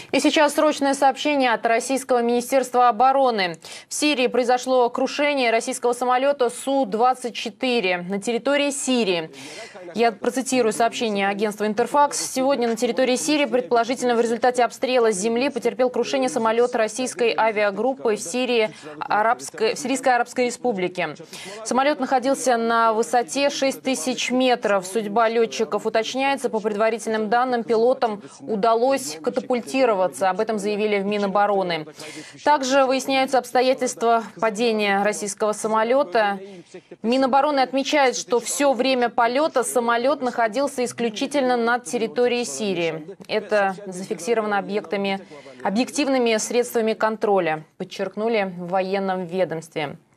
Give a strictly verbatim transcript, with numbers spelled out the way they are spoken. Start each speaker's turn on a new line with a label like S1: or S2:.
S1: И сейчас срочное сообщение от Российского министерства обороны. В Сирии произошло крушение российского самолета Су двадцать четыре на территории Сирии. Я процитирую сообщение агентства «Интерфакс». Сегодня на территории Сирии, предположительно в результате обстрела с земли, потерпел крушение самолет российской авиагруппы в Сирии, Арабской, в Сирийской Арабской Республике. Самолет находился на высоте шесть тысяч метров. Судьба летчиков уточняется. По предварительным данным, пилотам удалось катапультироваться. Об этом заявили в Минобороны. Также выясняются обстоятельства падения российского самолета. Минобороны отмечает, что все время полета самолет находился исключительно над территорией Сирии. Это зафиксировано объектами, объективными средствами контроля, подчеркнули в военном ведомстве.